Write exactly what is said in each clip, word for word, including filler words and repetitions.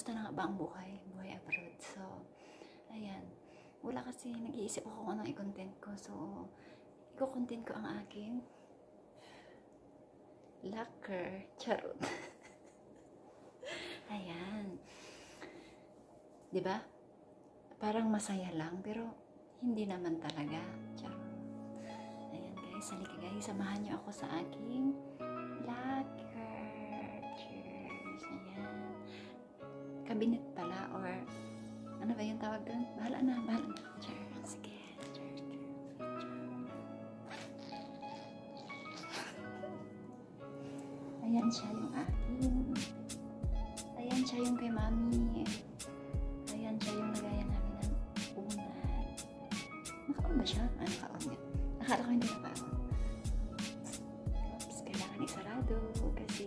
kumusta na nga ba ang buhay? Buhay abroad. So, ayan. Wala kasi nag-iisip ako kung anong i-content ko. So, i-content ko ang aking locker. Charot. Ayan. Diba? Parang masaya lang, pero hindi naman talaga. Charot. Ayan guys, halika guys. Samahan niyo ako sa aking locker. Cheers. Ayan. Cabinet pala, or ano ba yung tawag doon? Bahala na, bahala na. Cheers. Sige. Cheers. Ayan siya yung aking. Ayan siya yung kay mami. Ayan siya yung lagayan namin ng unan. Naka-on ba siya? Ah, naka-on yun. Nakala ko hindi naka-on. Oops, kailangan isarado kasi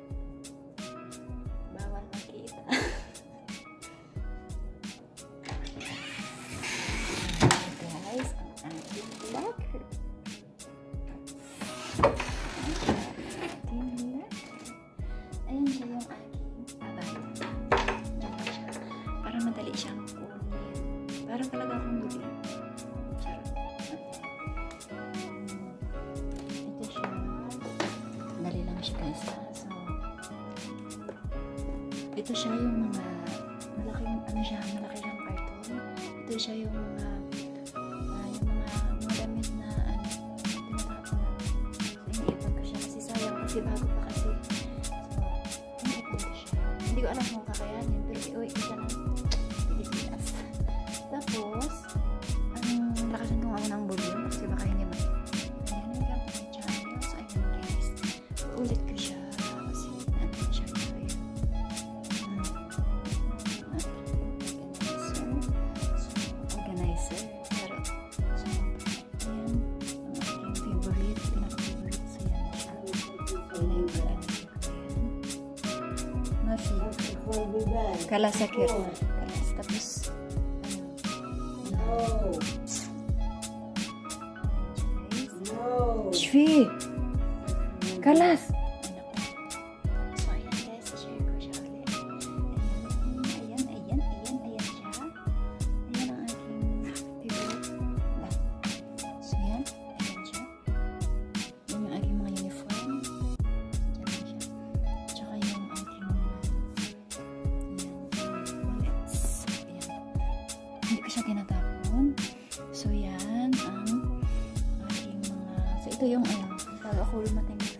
bawal makita. Guys, ang aking locker. Ayan siya yung aking abay. Para madali siyang kunin. Parang talaga akong duli. Ito siya. Dali lang siya guys. So, ito siya yung mga malaking, ano siya, malaki siyang karton. Ito siya yung mga uh, yung mga mga damit na ano, tinatapon na. So, iniipon ko siya kasi sayang kasi bago pa kasi. Hindi ko alam kung kakayanin, pero iuwi ko siya ng Pilipinas. Tapos, ang lakasan ko ako ng volume kasi baka hindi man. Ayan, nagkap na yung channel. So, ayan guys. Ulit ko siya kasi ano na siya. So, ayan. Organizer. So, organizer. Pero, so, ayan. Ang aking favorite. Pinaka-favorite. So, ayan na siya. Ayan na yung organizer. Mafi. Kalas sakit. Kalas. Tapos, ano? No. Shvi. Kalas. So, ayan guys. Share ko siya ulit. Ayan, ayan, ayan, ayan siya. Ayan ang aking favorite. So, ayan. Ayan siya. Ayan yung aking mga uniform. Ayan siya. Tsaka yung aking hindi ko siya tinatapon. So, yan ang aking mga... So, ito yung ano, bago ako lumating sa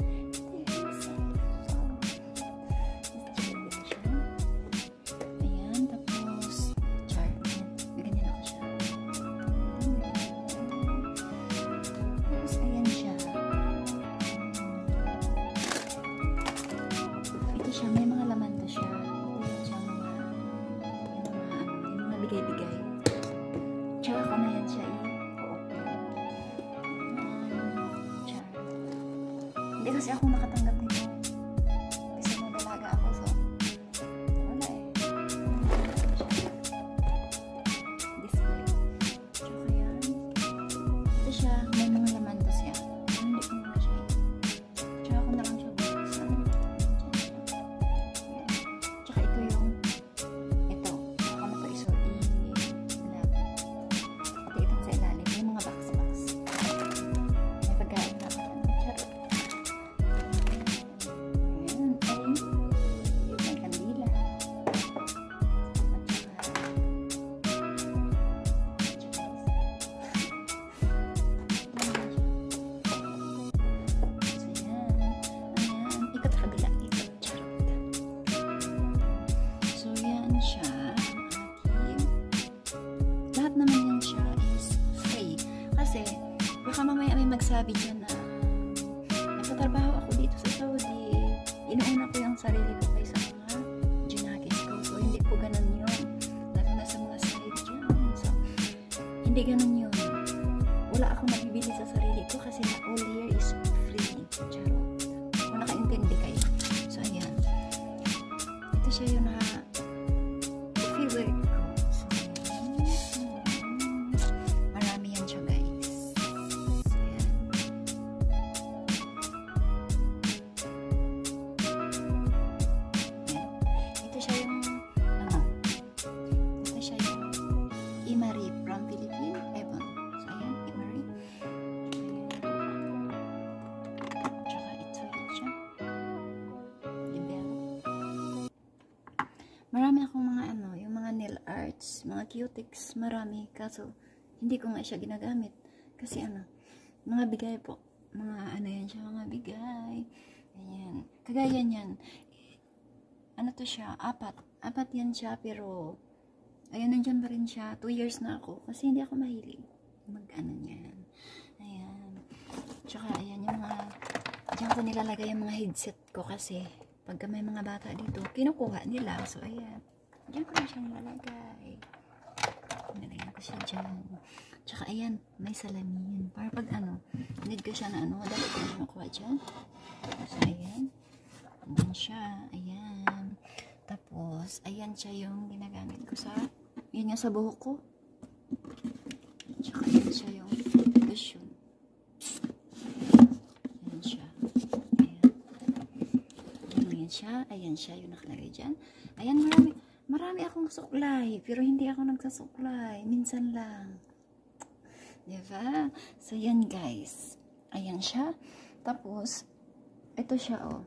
ayan, tapos char, ganyan ako siya. Tapos, ayan siya. Ito siya, may mga laman to siya. Ito siya mga bigay-bigay. Tsaka ko na yan siya i-open. Um, Hindi kasi ako nakatanggap nito. Kasi may dalaga ako. So, wala eh. Display. Tsaka yan. Ito siya. May mga laman to siya. Hindi ko na siya eh. Tsaka ko na lang siya buksan. Tsaka ito yung baka mamaya may magsabi dyan na nagtatrabaho ako dito sa Saudi, inuuna ko yung sarili ko kaysa mga ginagis ko. So, hindi po ganun yun. Lalo na sa mga side dyan. So, hindi ganun yun. Wala akong nabibili sa sarili ko kasi na all year is free. Charot. Kung nakaintindi kayo. So, ayan. Ito siya yung na favorite ko. Ito siya yung marami akong mga ano, yung mga nail arts, mga cutics, marami. Kaso, hindi ko nga siya ginagamit. Kasi ano, mga bigay po. Mga ano yan siya, mga bigay. Ayan. Kagaya niyan. Ano to siya? Apat. Apat yan siya, pero ayan, nandyan pa rin siya. Two years na ako. Kasi hindi ako mahilig mag-ano niyan. Ayan. Tsaka, ayan, yung mga, diyan ko nilalagay yung mga headset ko kasi pagka may mga bata dito, kinukuha nila. So, ayan. Diyan ko na siya nilalagay. Nilagyan ko siya dyan. Tsaka, ayan, may salamin. Para pag ano, need ko siya na ano, dali ko na makuha dyan. So, ayan. Ayan siya. Ayan. Tapos, ayan siya yung ginagamit ko sa, yun yung sa buhok ko. Tsaka, ayan siya yung lotion. Ayan siya. Ayan. Ayan siya. Ayan siya yung nakalagay dyan. Ayan, marami, marami akong suklay. Pero hindi ako nagsasuklay. Minsan lang. Diba? So, yan guys. Ayan siya. Tapos, ito siya, oh.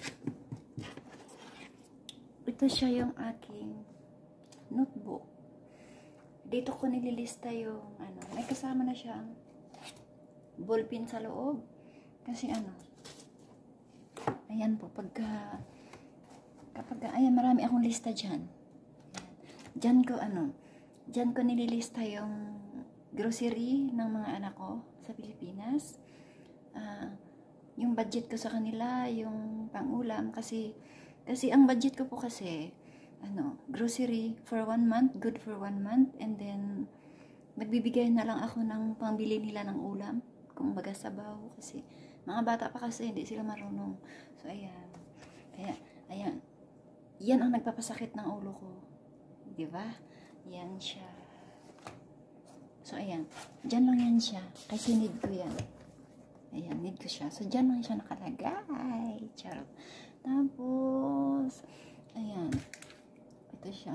Ito siya yung aking notebook. Dito ko nililista yung, ano, may kasama na siyang ballpen sa loob. Kasi, ano, ayan po, pagka, kapag, ayan, marami akong lista dyan. Ayan. Dyan ko, ano, dyan ko nililista yung grocery ng mga anak ko sa Pilipinas. Uh, yung budget ko sa kanila, yung pang-ulam, kasi, kasi ang budget ko po kasi, ano, grocery for one month, good for one month, and then, nagbibigay na lang ako ng pangbili nila ng ulam, kung baga sabaw, kasi, mga bata pa kasi, hindi sila marunong. So, ayan. Kaya, ayan. Yan ang nagpapasakit ng ulo ko. Diba? Yan siya. So, ayan. Diyan lang yan siya. Kasi need ko yan. Ayan, need ko siya. So, dyan lang siya nakalagay. Charot. Tapos, ayan. Ito siya.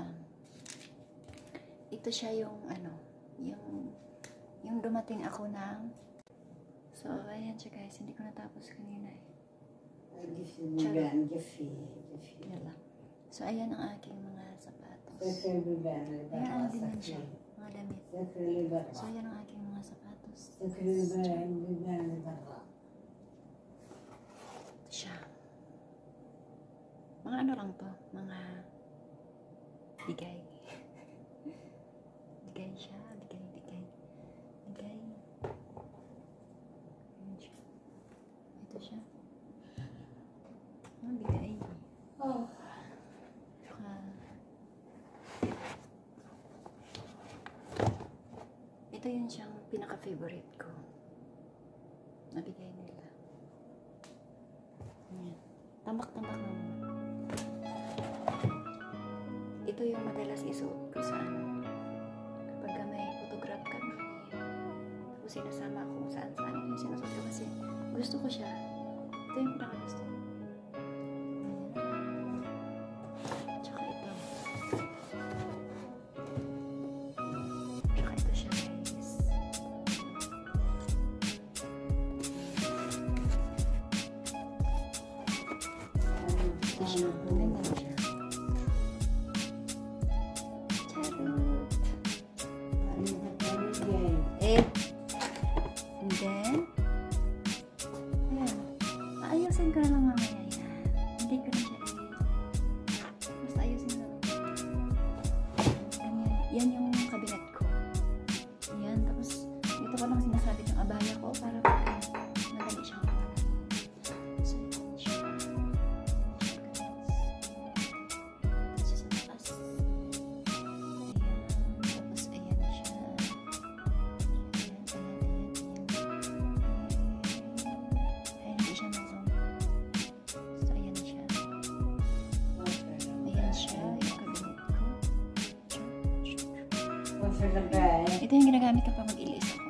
Ito siya yung, ano, yung, yung dumating ako ng, so, ayan siya guys. Hindi ko natapos kanina eh. Charot. Yala. So, ayan ang aking mga sapatos. Ayan, ano din yan siya. Mga damit. So, ayan ang aking mga sapatos. Ito siya. Mga ano lang to, mga bigay. Bigay siya, bigay, bigay. Bigay. Ayan siya. Ito siya. Mga bigay. Oh. Saka, ito yun siyang pinaka-favorite ko. Nabigay nila. Ayan. Tambak-tambak mo. Ito yung madalas isuot ko sa ano. Kapag may photograph kami, tapos sinasama ako kung saan-saan yung sinasuot ko kasi gusto ko siya. Ito yung pinaka-gusto ko. Tsaka ito. Tsaka ito siya guys. Ito siya. Ganda siya. Eh, and then, ayan, aayusin ko na lang mamaya yan. Hindi ko na siya eh. Basta ayusin ko na lang. Ganyan. Yan yung kabinet ko. Ayan, tapos, dito ko lang sinasabi yung abaya ko para pag madali siyang kumain. So, yan siya. So, sa taas. Ito yung ginagamit kapag mag-ilis ako.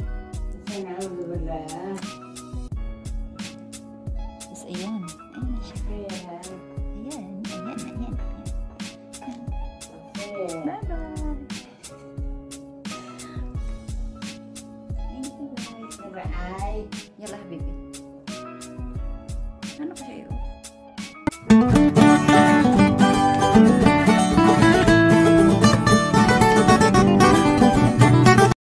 Tapos ayan. Ayan na siya. Ayan. Ayan. Ayan. Ayan. Bye-bye. Thank you guys. Bye-bye. Yalah, baby. Ano pa sa'yo?